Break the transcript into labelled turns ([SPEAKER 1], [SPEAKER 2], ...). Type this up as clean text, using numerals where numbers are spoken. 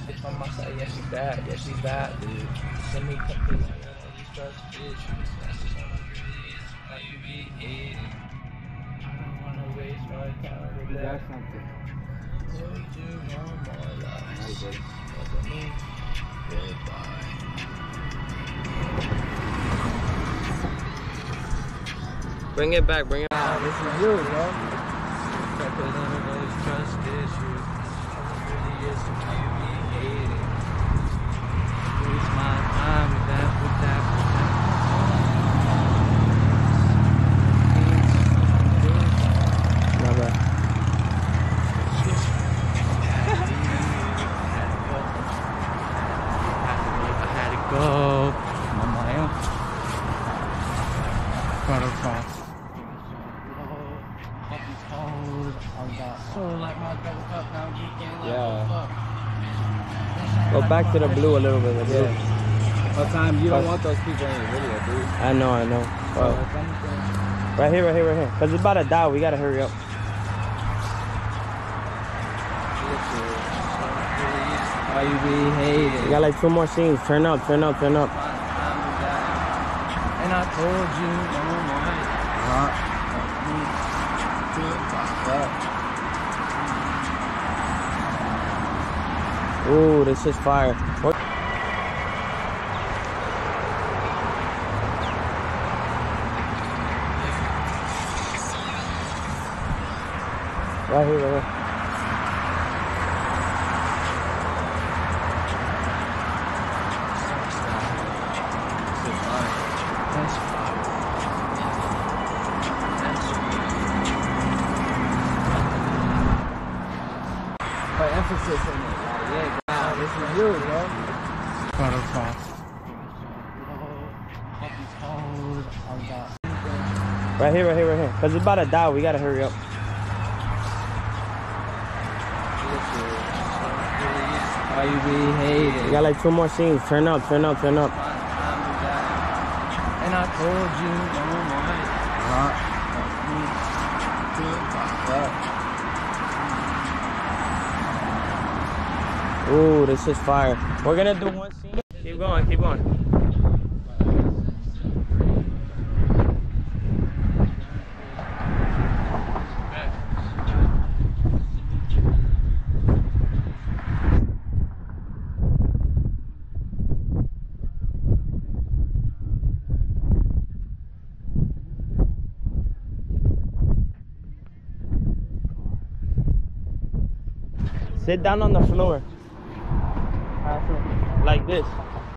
[SPEAKER 1] Bitch on my side, yeah, she's bad. Yeah, she's bad, dude. Send me cupcakes, these drugs, bitch. That's just all it really is. Like you be hating. I don't wanna waste my time with that.
[SPEAKER 2] That's something.
[SPEAKER 1] Hold you one more life.
[SPEAKER 2] Nice, buddy.
[SPEAKER 1] Doesn't mean goodbye.
[SPEAKER 3] Bring it back, bring it back.
[SPEAKER 2] This is you, bro.
[SPEAKER 1] Because I don't always trust issues. All it really is to you be hating. Waste my time with that.
[SPEAKER 3] Not bad.
[SPEAKER 1] I had to go. Mama, protocol. So like my double cup now, you can't let
[SPEAKER 3] Go back to the blue a little bit.
[SPEAKER 2] Yeah. Sometimes you don't want those people in your video, dude.
[SPEAKER 3] I know.
[SPEAKER 2] So
[SPEAKER 3] Oh.
[SPEAKER 2] if anything,
[SPEAKER 3] Right here. Cause it's about to die. We gotta hurry up.
[SPEAKER 1] why you be hating?
[SPEAKER 3] We got like 2 more scenes. Turn up.
[SPEAKER 1] And I told you, don't mind.
[SPEAKER 3] Ooh, this is fire. Right here.
[SPEAKER 2] put emphasis in it. Like, yeah, God, this is you, bro.
[SPEAKER 1] Protocol.
[SPEAKER 3] Right here. Cause it's about to die. We gotta hurry up.
[SPEAKER 1] Why you be hating?
[SPEAKER 3] We got like 2 more scenes. Turn up.
[SPEAKER 1] And I told you, don't mind.
[SPEAKER 3] Ooh, this is fire. We're gonna do 1 scene. Keep going. Sit down on the floor. Like this.